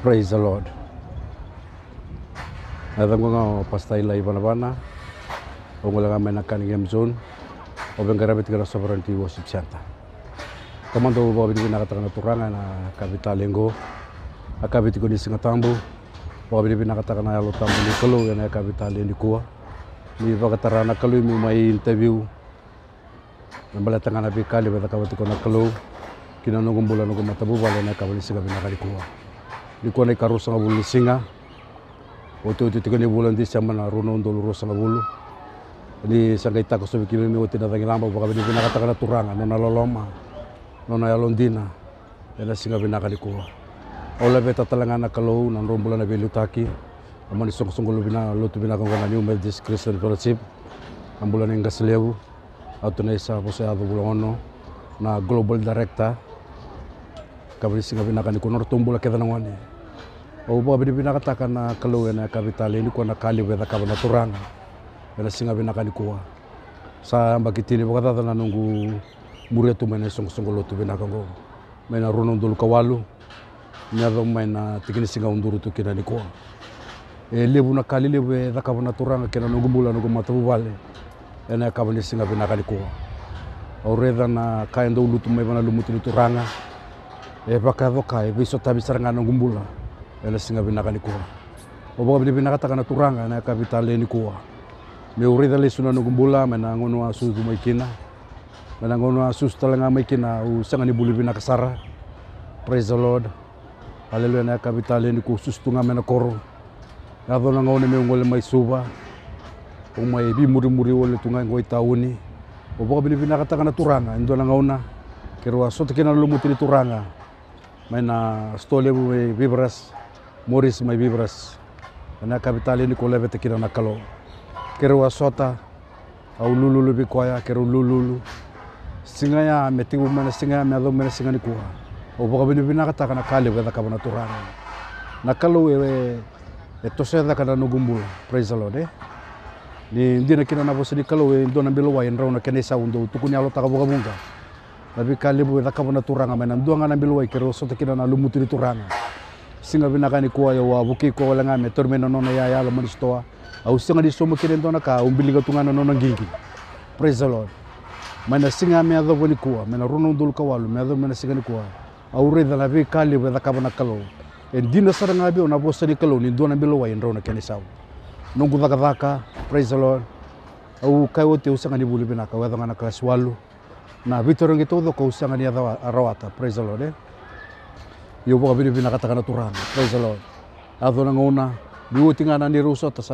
Praise the Lord. Natango pastai la ibana ongola mena Cunningham Zone obengara betikara sovereignty worship center. Komando babi bina kata turanga na capital lengo akabiti ko ni singatambo babi bina kata na lo tambo ni kolo na capital ni kuwa ni bakatara na kalo mi mai interview nambala tanga na bikali beta kawati ko na kalo kina nongombola no matabu wala na kabali siga bina kali kuwa di ko na karusa nga bulu singa oto tikoni bulan di sama na rono ndolo rosa nga bulu di sangai tako so bikini mi otina tangi lamba baka bina kata kana turanga no na loloma no na londina ena singa bina kali kuwa ola beta talanga na kalo na rombola na belutaki amani song bina lotu bina ko na New Methodist Christian Fellowship ambulan ngaslebu atuna isa bosa ado bulono na global director kabali singa bina kani kono tombula keda ngone o bo bina kata kana kalo na capital ni ko na kali beta kabana turanga ena singa bina kani kuwa sa mbakitini bokata na nungu muretu mena song lotu bina kango mena rono ndul kawalu nyado mena tikini singa unduru tu kina ni kuwa lebu na kali lebu da kabana turanga kena nungu bula nungu matabu wale ena kabali singa bina kani kuwa oreda na kaendo lutu mai bana lumutu turanga baka voka biso tabisaranga nungu bula ena singa bina kani kuwa obo bina kata kana turanga na capital ni kuwa me urida le suna nungu bula mena ngono asu mai kina mena ngono asu talanga mai kina u sanga ni bulu bina kasara. Praise the Lord. Haleluya na capital ni ku sustunga mena koro yado na ngone me ngole mai suba o mai bi muri wole tunga ngoi tauni obo bina kata kana turanga ndo na ngona kero aso tekena lumuti ni turanga mena stole mai vibras Morris mai vibras na capital ni ko leve tekina na kalo kero asota au lulu bi koya kero lulu singa ya metigu mena singa me ado mena singa ni kuwa obo bina kata kana kale weda kabana turanga na kalo etoseda kana nugumbula. Praise the Lord. Ni ndina kina na bosi kalo ndo na bilo wa enra na kenesa undo tukunya lo takabuga bunga labi kalibu da kabana turanga mena ndonga na bilo wa kero soto kina na lumutu ni turanga singa bina kani kuwa ya wa buki ko wala ngame tormeno nona ya lo manistoa au singa di somo kire ndona ka umbiliga tungana nona ngingi. Praise the Lord. Mena singa me ado boni kuwa mena rono ndul kawalu me ado mena singa ni kuwa au reda labi kalibu da kabana kalo endina saranga bi ona bosa ni kalo ni ndona bilo wa enra na kenesa nungu daka. Praise the Lord. Au kai wote usanga ni bulu bina ka weda ngana kelas 8 na vitorongi todo ko usanga ni arawata. Praise the Lord. Yo boka bina kata kana turanga. Praise the Lord. Ado na ngona biuti ngana ni ruso ta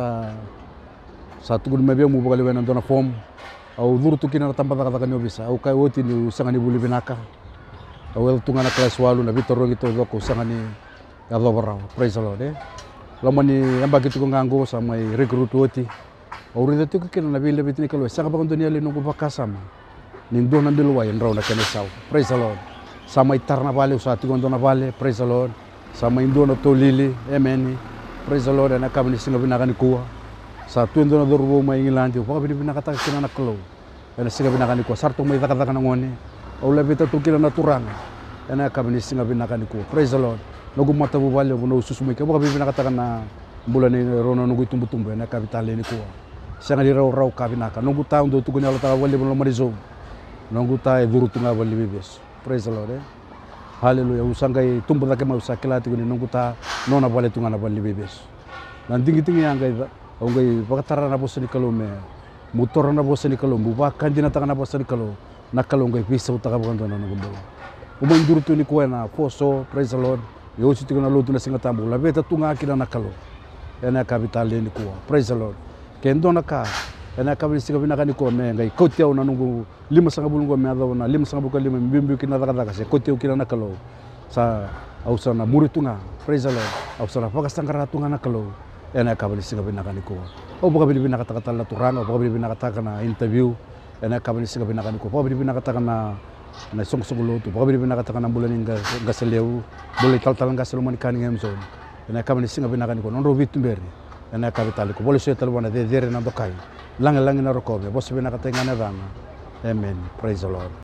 sa tugun mebe mu boka lewe na dona form au durtu kina tamba kata kana bisa au kai wote ni usanga ni bulu bina ka au tungana kelas 8 na vitorongi todo ko usanga ni ado barawa. Praise the Lord. Lamani amba kitu ngango sa mai recruit woti aurida tu kina na bile bitini kalo saka bakon dunia le nungu bakasama nindo na bilo wa enra na kenesa. Praise the Lord. Sama itarna vale usati gondo na vale. Praise the Lord. Sama indo na tolili. Amen. Praise the Lord. Na kabani singa bina kani kuwa sa tu indo na dorbo mai ngilandi baka bina kata kina na kalo na singa bina kani kuwa sarto mai kata kana ngone au le beta tu kina na turanga na kabani singa bina kani kuwa. Praise the Lord. Nogu matabu vale bono susumai ka baka bina kata kana bulan ni rono nugu tumbu na capital ni kuwa sanga di raw kabina ka nungu ta ndo tugunya lo ta wali bono marizo nungu ta duru tunga wali bibes. Praise the Lord. Hallelujah. Usanga tumbu da kema usakila tuguni nungu ta nona wali tunga na wali bibes nan tingi anga ngai bakatara na bosani kalo me motor na bosani kalo buba kandina ta na bosani kalo na kalo ngai bisa utaka bondo na nungu umang duru tu ni kuwa na foso. Praise the Lord. Yo situ na lutu na singatambu la beta tunga kila na kalo ena capital ni kuwa. Praise the Lord. Kendo na ka ena kabili singa bina kani kuwa me ngai kotia una nungu 5 sanga bulungu me ado na 5 sanga buka 5 mbimbi kina daka se kotia kila na kalo sa ausa na muri tunga. Praise the Lord. Ausa na pakasangara tunga na kalo ena kabili singa bina kani kuwa o buka bina kata la turanga buka bina kata kana interview ena kabili singa bina kani kuwa buka bina kata kana na song lo tu buka bina kata kana bulan ngaseleu boleh tal ngaselo mani Cunningham Zone ena kabili singa bina kani kuwa nonro vitumberi ena capital ko boleh setal wana de na dokai langi na rokobe bosi bina kata ngana dana. Amen. Praise the Lord.